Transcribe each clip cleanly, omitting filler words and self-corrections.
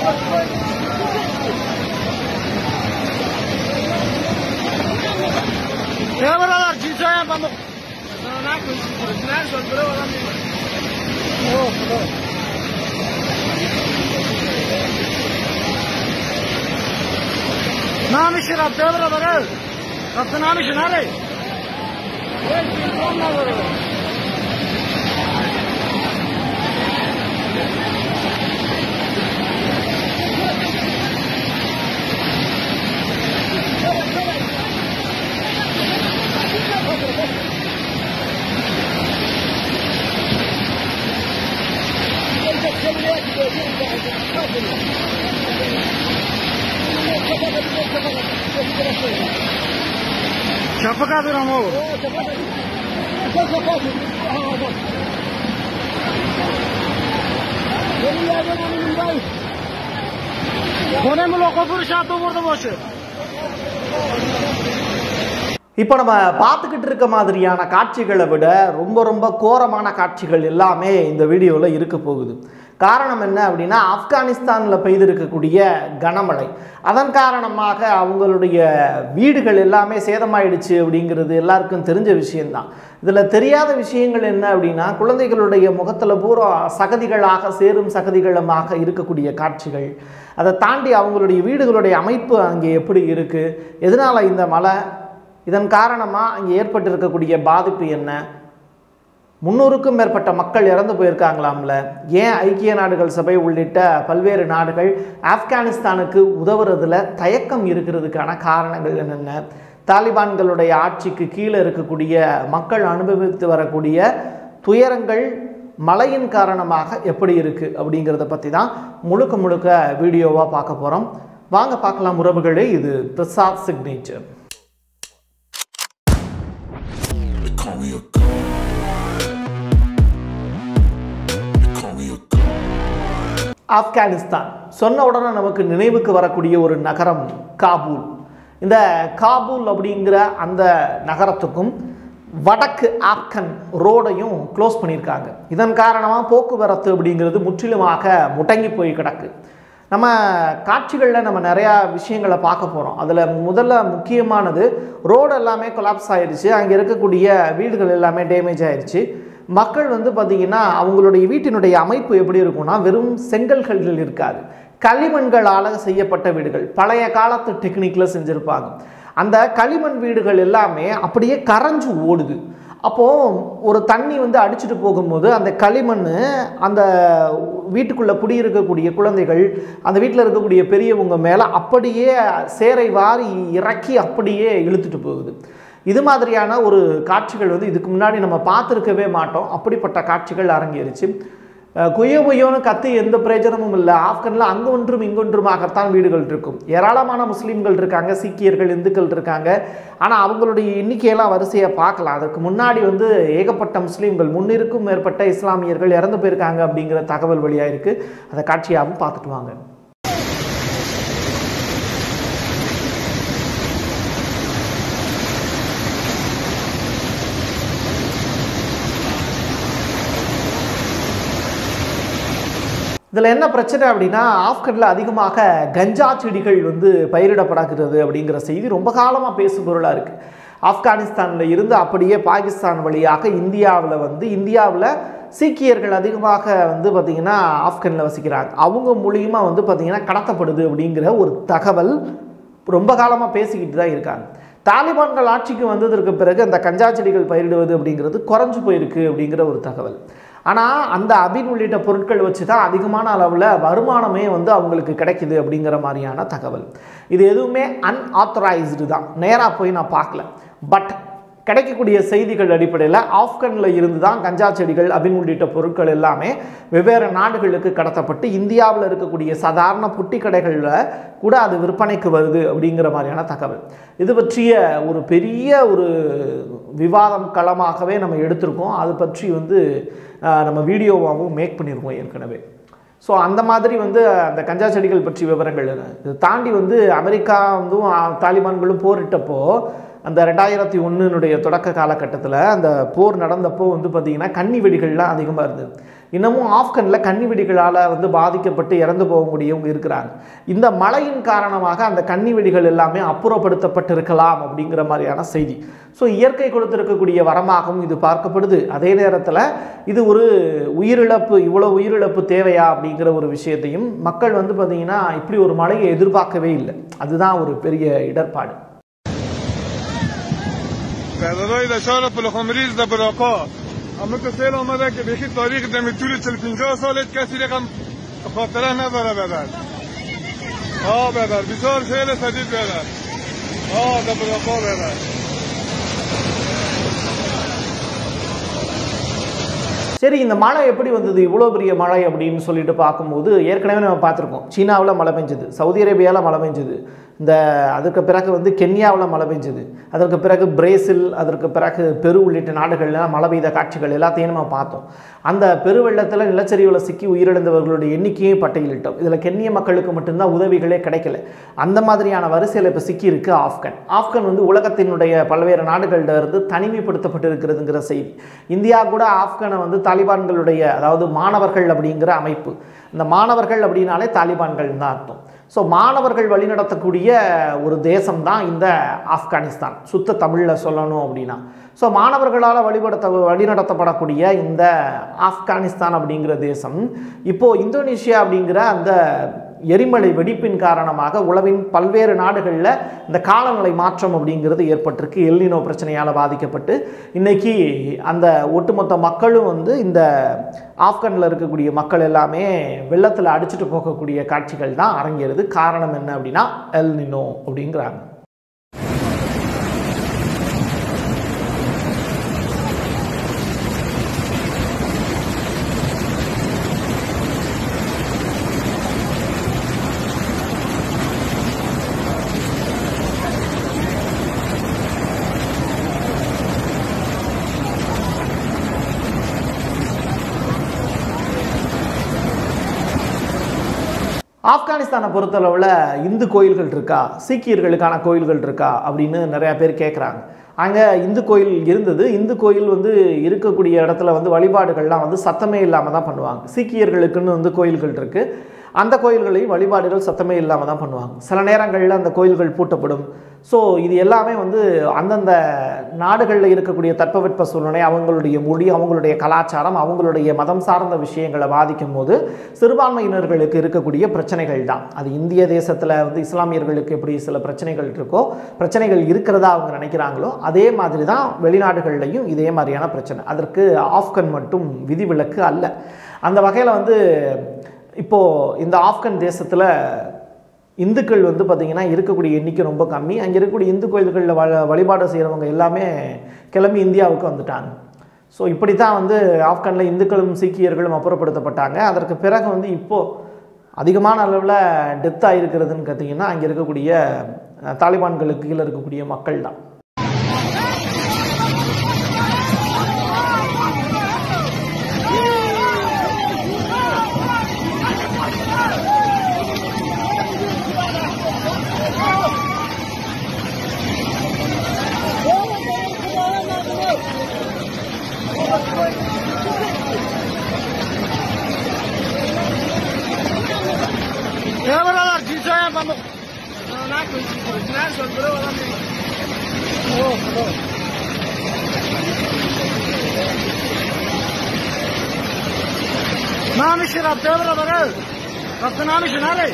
Buralar cüzaya pamuk. नाम शराब देवरा बरे आपका नाम सुना रे Şapaka bir ama o. Kone mu lokapur şato burada boşu. இப்போ நம்ம பார்த்துக்கிட்டு இருக்க மாதிரியான காட்சிகளை விட ரொம்ப ரொம்ப கோரமான காட்சிகள் எல்லாமே இந்த வீடியோவில் இருக்க போகுது. காரணம் என்ன அப்படின்னா, ஆப்கானிஸ்தானில் பெய்திருக்கக்கூடிய கனமழை, அதன் காரணமாக அவங்களுடைய வீடுகள் எல்லாமே சேதமாயிடுச்சு அப்படிங்கிறது எல்லாருக்கும் தெரிஞ்ச விஷயம்தான். இதில் தெரியாத விஷயங்கள் என்ன அப்படின்னா, குழந்தைகளுடைய முகத்தில் பூரா சகதிகளாக சேரும் சகதிகளமாக இருக்கக்கூடிய காட்சிகள், அதை தாண்டி அவங்களுடைய வீடுகளுடைய அமைப்பு அங்கே எப்படி இருக்குது, எதனால் இந்த மழை, இதன் காரணமாக அங்கே ஏற்பட்டிருக்கக்கூடிய பாதிப்பு என்ன, 300க்கும் மேற்பட்ட மக்கள் இறந்து போயிருக்காங்களாம்ல, ஏன் ஐக்கிய நாடுகள் சபை உள்ளிட்ட பல்வேறு நாடுகள் ஆப்கானிஸ்தானுக்கு உதவுறதுல தயக்கம் இருக்கிறதுக்கான காரணங்கள் என்னென்ன, தாலிபான்களுடைய ஆட்சிக்கு கீழே இருக்கக்கூடிய மக்கள் அனுபவித்து வரக்கூடிய துயரங்கள் மழையின் காரணமாக எப்படி இருக்குது அப்படிங்கிறத பற்றி தான் முழுக்க முழுக்க வீடியோவாக பார்க்க போகிறோம். வாங்க பார்க்கலாம் உறவுகளே. இது பிரசாத் சிக்னேச்சர். ஆப்கானிஸ்தான் சொன்ன உடனே நமக்கு நினைவுக்கு வரக்கூடிய ஒரு நகரம் காபூல். இந்த காபூல் அப்படிங்கிற அந்த நகரத்துக்கும் வடக்கு ஆப்கன் ரோடையும் க்ளோஸ் பண்ணியிருக்காங்க. இதன் காரணமாக போக்குவரத்து அப்படிங்கிறது முற்றிலுமாக முடங்கி போய் கிடக்கு. நம்ம காட்சிகளில் நம்ம நிறையா விஷயங்களை பார்க்க போகிறோம். அதில் முதல்ல முக்கியமானது, ரோடு எல்லாமே கொலாப்ஸ் ஆகிடுச்சு, அங்கே இருக்கக்கூடிய வீடுகள் எல்லாமே டேமேஜ் ஆகிடுச்சு. மக்கள் பார்த்திங்கன்னா அவங்களுடைய வீட்டினுடைய அமைப்பு எப்படி இருக்கும்னா, வெறும் செங்கல்கள் இருக்காது, களிமண்களால் செய்யப்பட்ட வீடுகள், பழைய காலத்து டெக்னிக்கில் செஞ்சுருப்பாங்க. அந்த களிமண் வீடுகள் எல்லாமே அப்படியே கரைஞ்சு ஓடுது. அப்போது ஒரு தண்ணி அடிச்சுட்டு போகும்போது அந்த களிமண் அந்த வீட்டுக்குள்ளே குடியிருக்கக்கூடிய குழந்தைகள், அந்த வீட்டில் இருக்கக்கூடிய பெரியவங்க மேலே அப்படியே சேரை வாரி இறக்கி அப்படியே இழுத்துட்டு போகுது. இது மாதிரியான ஒரு காட்சிகள் இதுக்கு முன்னாடி நம்ம பார்த்துருக்கவே மாட்டோம். அப்படிப்பட்ட காட்சிகள் அரங்கேறிச்சு. குய்யோன்னு கத்து எந்த பிரயோஜனமும் இல்லை. ஆப்கனில் அங்கு ஒன்றும் இங்கொன்றுமாகத்தான் வீடுகள் இருக்கும். ஏராளமான முஸ்லீம்கள் இருக்காங்க, சீக்கியர்கள், இந்துக்கள் இருக்காங்க. ஆனால் அவங்களுடைய எண்ணிக்கையெல்லாம் வரிசையை பார்க்கலாம். அதுக்கு முன்னாடி ஏகப்பட்ட முஸ்லீம்கள், 300க்கும் மேற்பட்ட இஸ்லாமியர்கள் இறந்து போயிருக்காங்க அப்படிங்கிற தகவல் வழியாக இருக்குது. அதை காட்சியாகவும் பார்த்துட்டு வாங்க. இதில் என்ன பிரச்சனை அப்படின்னா, ஆப்கனில் அதிகமாக கஞ்சா செடிகள் பயிரிடப்படாகிறது அப்படிங்கிற செய்தி ரொம்ப காலமாக பேசுபொருளாக இருக்குது. ஆப்கானிஸ்தானில் இருந்து அப்படியே பாகிஸ்தான் வழியாக இந்தியாவில் சீக்கியர்கள் அதிகமாக பார்த்திங்கன்னா ஆப்கனில் வசிக்கிறாங்க. அவங்க மூலியமாக பார்த்திங்கன்னா கடத்தப்படுது அப்படிங்கிற ஒரு தகவல் ரொம்ப காலமாக பேசிக்கிட்டு தான் இருக்காங்க. தாலிபான்கள் ஆட்சிக்கு வந்ததற்கு பிறகு அந்த கஞ்சா செடிகள் பயிரிடுவது அப்படிங்கிறது குறைஞ்சு போயிருக்கு அப்படிங்கிற ஒரு தகவல். ஆனால் அந்த அபின் உள்ளிட்ட பொருட்கள் வச்சு தான் அதிகமான அளவில் வருமானமே அவங்களுக்கு கிடைக்குது அப்படிங்கிற மாதிரியான தகவல். இது எதுவுமே அன்ஆத்தரைஸ்டு தான், நேராக போய் நான் பார்க்கல. பட் கிடைக்கக்கூடிய செய்திகள் அடிப்படையில் ஆப்கனில் இருந்து தான் கஞ்சா செடிகள், அபின் உள்ளிட்ட பொருட்கள் எல்லாமே வெவ்வேறு நாடுகளுக்கு கடத்தப்பட்டு இந்தியாவில் இருக்கக்கூடிய சாதாரண புட்டி கடைகளில் கூட அது விற்பனைக்கு வருது அப்படிங்கிற மாதிரியான தகவல். இது பற்றிய ஒரு பெரிய ஒரு விவாதம் களமாகவே நம்ம எடுத்திருக்கோம். அது பற்றி நம்ம வீடியோவாகவும் மேக் பண்ணியிருக்கோம் ஏற்கனவே. ஸோ அந்த மாதிரி அந்த கஞ்சா செடிகள் பற்றி விவரங்கள் இதை தாண்டி அமெரிக்கா தாலிபான்களும் போரிட்டப்போ, அந்த 2001 தொடக்க காலகட்டத்தில் அந்த போர் நடந்தப்போ பார்த்திங்கன்னா கன்னி வெடிகள்லாம் அதிகமாக இருந்தது. இன்னமும் ஆப்கனில் கன்னி வெடிகளால் வந்து பாதிக்கப்பட்டு இறந்து போகக்கூடியவங்க இருக்கிறாங்க. இந்த மழையின் காரணமாக அந்த கன்னி வெடிகள் எல்லாமே அப்புறப்படுத்தப்பட்டிருக்கலாம் அப்படிங்கிற மாதிரியான செய்தி. ஸோ இயற்கை கொடுத்திருக்கக்கூடிய வரமாகவும் இது பார்க்கப்படுது. அதே நேரத்தில் இது ஒரு உயிரிழப்பு, இவ்வளோ உயிரிழப்பு தேவையா அப்படிங்கிற ஒரு விஷயத்தையும் மக்கள் வந்து பார்த்தீங்கன்னா இப்படி ஒரு மழையை எதிர்பார்க்கவே இல்லை. அதுதான் ஒரு பெரிய இடர்பாடு. اما که سیل آمده که بخی تاریخ دمی طول 40-50 سالت کسی رقم خاطره نداره بدر. بدر بسیار سیل شدید بدر. در براقا بدر. சரி, இந்த மழை எப்படி வந்தது, இவ்வளோ பெரிய மழை அப்படின்னு சொல்லிட்டு பார்க்கும்போது ஏற்கனவே நம்ம பார்த்துருக்கோம். சீனாவில் மழை பெஞ்சது, சவுதி அரேபியாவில் மழை பெஞ்சது, அதற்கு பிறகு வந்து கென்யாவில் மழை பெஞ்சது, அதற்கு பிறகு பிரேசில், அதற்கு பிறகு பெரு உள்ளிட்ட நாடுகள்லாம் மழை பெய்த காட்சிகள் எல்லாத்தையும் நம்ம பார்த்தோம். அந்த பெருவெள்ளத்தில் நிலச்சரிவில் சிக்கி உயிரிழந்தவர்களுடைய எண்ணிக்கையை பட்டியலிட்டோம். இதில் கென்ய மக்களுக்கு மட்டும்தான் உதவிகளே கிடைக்கல. அந்த மாதிரியான வரிசையில் இப்போ சிக்கி இருக்கு ஆப்கன். ஆப்கன் வந்து உலகத்தினுடைய பல்வேறு நாடுகளில் இருந்து தனிமைப்படுத்தப்பட்டு இருக்கிறதுங்கிற செய்தி. இந்தியா கூட ஆப்கனை வந்து தாலிபான்களுடைய, அதாவது மாணவர்கள் அப்படிங்கிற அமைப்பு, இந்த மாணவர்கள் அப்படின்னாலே தாலிபான்கள் தான் அர்த்தம். ஸோ மாணவர்கள் வழிநடத்தக்கூடிய ஒரு தேசம் தான் இந்த ஆப்கானிஸ்தான், சுத்த தமிழில் சொல்லணும் அப்படின்னா. ஸோ மாணவர்களால் வழிநடத்தப்படக்கூடிய இந்த ஆப்கானிஸ்தான் அப்படிங்கிற தேசம் இப்போது இந்தோனேஷியா அப்படிங்கிற அந்த எரிமலை வெடிப்பின் காரணமாக உலகின் பல்வேறு நாடுகளில் இந்த காலநிலை மாற்றம் அப்படிங்கிறது ஏற்பட்டிருக்கு. எல்னினோ பிரச்சனையால் பாதிக்கப்பட்டு இன்னைக்கு அந்த ஒட்டுமொத்த மக்களும் வந்து இந்த ஆப்கனில் இருக்கக்கூடிய மக்கள் எல்லாமே வெள்ளத்தில் அடிச்சுட்டு போகக்கூடிய காட்சிகள் தான் அரங்கேறுது. காரணம் என்ன அப்படின்னா எல்னினோ அப்படிங்கிறாங்க. ஆப்கானிஸ்தானை பொறுத்தளவில் இந்து கோயில்கள் இருக்கா, சீக்கியர்களுக்கான கோயில்கள் இருக்கா அப்படின்னு நிறையா பேர் கேட்குறாங்க. அங்கே இந்து கோயில் இருந்தது. இந்து கோயில் வந்து இருக்கக்கூடிய இடத்துல வந்து வழிபாடுகள்லாம் வந்து சத்தமே இல்லாமல் தான் பண்ணுவாங்க. சீக்கியர்களுக்குன்னு வந்து கோயில்கள் இருக்குது. அந்த கோயில்களையும் வழிபாடுகள் சத்தமே இல்லாமல் தான் பண்ணுவாங்க. சில நேரங்களில் அந்த கோயில்கள் பூட்டப்படும். ஸோ இது எல்லாமே வந்து அந்தந்த நாடுகளில் இருக்கக்கூடிய தட்பவெட்ப சூழ்நிலை, அவங்களுடைய மொழி, அவங்களுடைய கலாச்சாரம், அவங்களுடைய மதம் சார்ந்த விஷயங்களை பாதிக்கும் போது சிறுபான்மையினர்களுக்கு இருக்கக்கூடிய பிரச்சனைகள் தான். அது இந்திய தேசத்தில் வந்து இஸ்லாமியர்களுக்கு எப்படி சில பிரச்சனைகள் இருக்கோ, பிரச்சனைகள் இருக்கிறதா அவங்க நினைக்கிறாங்களோ, அதே மாதிரி தான் வெளிநாடுகள்லையும் இதே மாதிரியான பிரச்சனை. அதற்கு ஆப்கன் மட்டும் விதிவிலக்கு அல்ல. அந்த வகையில் வந்து இப்போது இந்த ஆப்கன் தேசத்தில் இந்துக்கள் வந்து பார்த்திங்கன்னா இருக்கக்கூடிய எண்ணிக்கை ரொம்ப கம்மி. அங்கே இருக்கக்கூடிய இந்து கோயில்களில் வழிபாடு செய்கிறவங்க எல்லாமே கிளம்பி இந்தியாவுக்கு வந்துட்டாங்க. ஸோ இப்படி தான் வந்து ஆப்கனில் இந்துக்களும் சீக்கியர்களும் அப்புறப்படுத்தப்பட்டாங்க. அதற்கு பிறகு வந்து இப்போது அதிகமான அளவில் டெத் ஆகிருக்கிறதுன்னு பார்த்திங்கன்னா அங்கே இருக்கக்கூடிய தாலிபான்களுக்கு கீழே இருக்கக்கூடிய மக்கள் தான். نامش رفته برا برا رفته نامش نره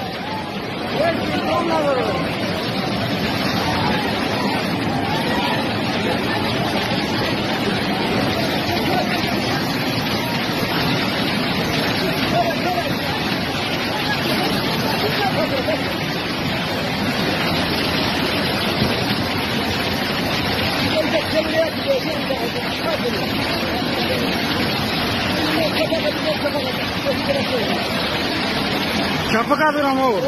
Çapaka duram o.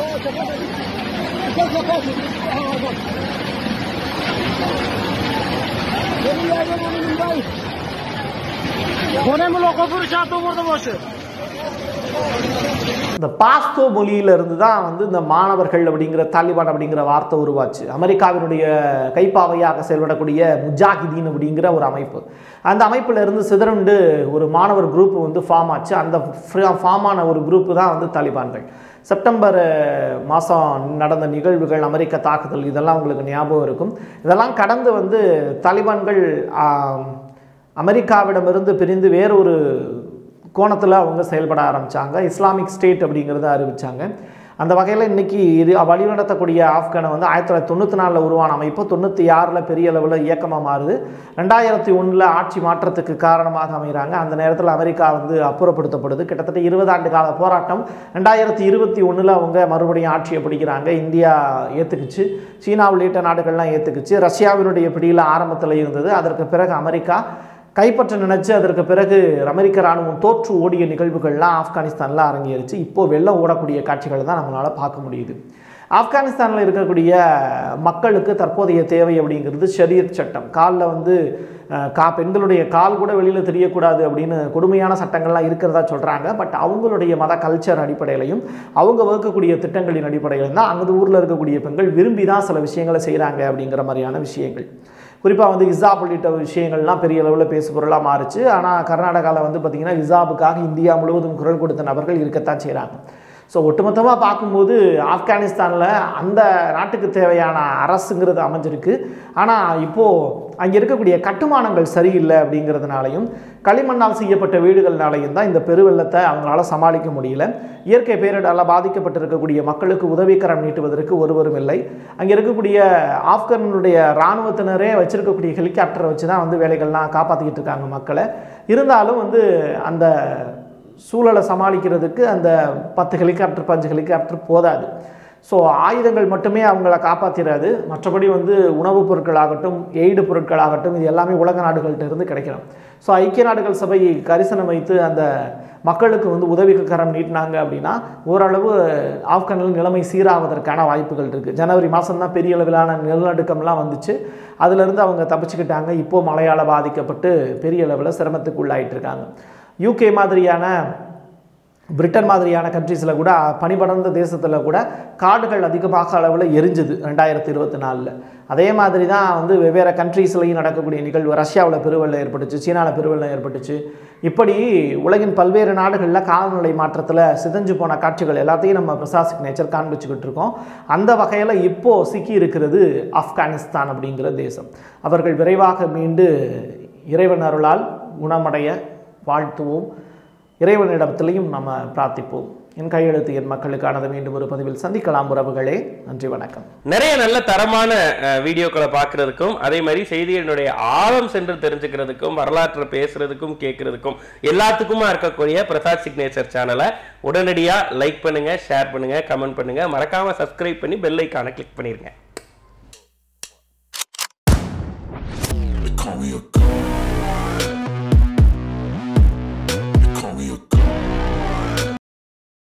Kone mi lokopuru çatı vurdu başı? இந்த பாஸ்தோ மொழியிலிருந்து தான் வந்து இந்த மாணவர்கள் அப்படிங்கிற தாலிபான் அப்படிங்கிற வார்த்தை உருவாச்சு. அமெரிக்காவினுடைய கைப்பாவையாக செயல்படக்கூடிய முஜாஹிதீன் அப்படிங்கிற ஒரு அமைப்பு, அந்த அமைப்பில் இருந்து சிதறண்டு ஒரு மாணவர் குரூப் வந்து ஃபார்ம் ஆச்சு. அந்த ஃபார்ம் ஆன ஒரு குரூப்பு தான் வந்து தாலிபான்கள். செப்டம்பர் மாதம் நடந்த நிகழ்வுகள், அமெரிக்க தாக்குதல், இதெல்லாம் உங்களுக்கு ஞாபகம் இருக்கும். இதெல்லாம் கடந்து வந்து தாலிபான்கள் அமெரிக்காவிடமிருந்து பிரிந்து வேறொரு கோணத்தில் அவங்க செயல்பட ஆரம்பித்தாங்க. இஸ்லாமிக் ஸ்டேட் அப்படிங்கிறத அறிவித்தாங்க. அந்த வகையில் இன்றைக்கி இது வழிநடத்தக்கூடிய ஆப்கானை வந்து 1994 உருவான அமைப்பு 96 பெரிய அளவில் இயக்கமாக மாறுது. 2001 ஆட்சி மாற்றத்துக்கு காரணமாக அமைகிறாங்க. அந்த நேரத்தில் அமெரிக்கா வந்து அப்புறப்படுத்தப்படுது. கிட்டத்தட்ட 20 ஆண்டு கால போராட்டம். 2021 அவங்க மறுபடியும் ஆட்சியை பிடிக்கிறாங்க. இந்தியா ஏற்றுக்குச்சு, சீனா உள்ளிட்ட நாடுகள்லாம் ஏற்றுக்குச்சு. ரஷ்யாவினுடைய பிடியில் ஆரம்பத்தில் இருந்தது. அதற்கு பிறகு அமெரிக்கா கைப்பற்ற நினைச்சு அதற்கு பிறகு அமெரிக்க இராணுவம் தோற்று ஓடிய நிகழ்வுகள்லாம் ஆப்கானிஸ்தானில் அரங்கேறிச்சு. இப்போது வெள்ளம் ஓடக்கூடிய காட்சிகளை தான் நம்மளால் பார்க்க முடியுது. ஆப்கானிஸ்தானில் இருக்கக்கூடிய மக்களுக்கு தற்போதைய தேவை அப்படிங்கிறது ஷரியத் சட்டம். காலில் வந்து பெண்களுடைய கால் கூட வெளியில் தெரியக்கூடாது அப்படின்னு கொடுமையான சட்டங்கள்லாம் இருக்கிறதா சொல்கிறாங்க. பட் அவங்களுடைய மத கல்ச்சர் அடிப்படையிலையும் அவங்க வகுக்கக்கூடிய திட்டங்களின் அடிப்படையிலும் தான் அங்கே ஊரில் இருக்கக்கூடிய பெண்கள் விரும்பி தான் சில விஷயங்களை செய்கிறாங்க அப்படிங்கிற மாதிரியான விஷயங்கள். குறிப்பாக வந்து ஹிஜாப் உள்ளிட்ட விஷயங்கள்லாம் பெரிய அளவில் பேசுபொருளாக மாறுச்சு. ஆனால் கர்நாடகாவில் வந்து பார்த்திங்கன்னா ஹிஜாபுக்காக இந்தியா முழுவதும் குரல் கொடுத்த நபர்கள் இருக்கத்தான் செய்கிறாங்க. ஸோ ஒட்டுமொத்தமாக பார்க்கும்போது ஆப்கானிஸ்தானில் அந்த நாட்டுக்கு தேவையான அரசுங்கிறது அமைஞ்சிருக்கு. ஆனால் இப்போது அங்கே இருக்கக்கூடிய கட்டுமானங்கள் சரியில்லை அப்படிங்கிறதுனாலையும் களிமண்ணால் செய்யப்பட்ட வீடுகள்னாலையும் தான் இந்த பெருவெள்ளத்தை அவங்களால சமாளிக்க முடியல. இயற்கை பேரிடரால் பாதிக்கப்பட்டிருக்கக்கூடிய மக்களுக்கு உதவிக்கரம் நீட்டுவதற்கு ஒருவரும் இல்லை. அங்கே இருக்கக்கூடிய ஆப்கானுடைய இராணுவத்தினரே வச்சிருக்கக்கூடிய ஹெலிகாப்டரை வச்சு தான் வந்து வேலைகள்லாம் காப்பாற்றிக்கிட்டு இருக்காங்க மக்களை. இருந்தாலும் வந்து அந்த சூழலை சமாளிக்கிறதுக்கு அந்த 10 ஹெலிகாப்டர் 5 ஹெலிகாப்டர் போதாது. ஸோ ஆயுதங்கள் மட்டுமே அவங்கள காப்பாற்றிடாது. மற்றபடி வந்து உணவுப் பொருட்களாகட்டும், எய்டு பொருட்களாகட்டும், இது எல்லாமே உலக நாடுகள்கிட்ட இருந்து கிடைக்கணும். ஸோ ஐக்கிய நாடுகள் சபை கரிசனம் வைத்து அந்த மக்களுக்கு வந்து உதவிக்கரம் நீட்டினாங்க அப்படின்னா ஓரளவு ஆப்கானில் நிலைமை சீராவதற்கான வாய்ப்புகள் இருக்குது. ஜனவரி மாதம் தான் பெரிய அளவிலான நிலநடுக்கம்லாம் வந்துச்சு. அதிலிருந்து அவங்க தப்பிச்சுக்கிட்டாங்க. இப்போது மழையால் பாதிக்கப்பட்டு பெரிய அளவில் சிரமத்துக்கு உள்ளாயிட்டு இருக்காங்க. யூகே மாதிரியான, பிரிட்டன் மாதிரியான கண்ட்ரீஸில் கூட, பனிபடர்ந்த தேசத்தில் கூட காடுகள் அதிகமாக அளவில் எரிஞ்சுது 2024. அதே மாதிரி தான் வந்து வெவ்வேறு கண்ட்ரீஸ்லையும் நடக்கக்கூடிய நிகழ்வு. ரஷ்யாவில் பெருவெள்ளம் ஏற்பட்டுச்சு, சீனாவில் பெருவெள்ளம் ஏற்பட்டுச்சு. இப்படி உலகின் பல்வேறு நாடுகளில் காலநிலை மாற்றத்தில் சிதைஞ்சு போன காட்சிகள் எல்லாத்தையும் நம்ம பிரசாத் நேச்சர் காண்பிச்சுக்கிட்டு இருக்கோம். அந்த வகையில் இப்போது சிக்கி இருக்கிறது ஆப்கானிஸ்தான் அப்படிங்கிற தேசம். அவர்கள் விரைவாக மீண்டு இறைவன் அருளால் குணமடைய வாழ்த்துவோம். இறைவனிடத்திலையும் நம்ம பிரார்த்திப்போம். என் கையெழுத்து என் மக்களுக்கானது. மீண்டும் ஒரு பதிவில் சந்திக்கலாம் உறவுகளே. நன்றி, வணக்கம். நிறைய நல்ல தரமான வீடியோக்களை பார்க்கறதுக்கும், அதே மாதிரி செய்திகளுடைய ஆழம் சென்று தெரிஞ்சுக்கிறதுக்கும், வரலாற்றை பேசுறதுக்கும் கேட்கறதுக்கும் எல்லாத்துக்குமா இருக்கக்கூடிய பிரசாத் சிக்னேச்சர் சேனலை உடனடியாக லைக் பண்ணுங்க, ஷேர் பண்ணுங்க, கமெண்ட் பண்ணுங்க, மறக்காம சப்ஸ்கிரைப் பண்ணி பெல் ஐகானை கிளிக் பண்ணிருங்க.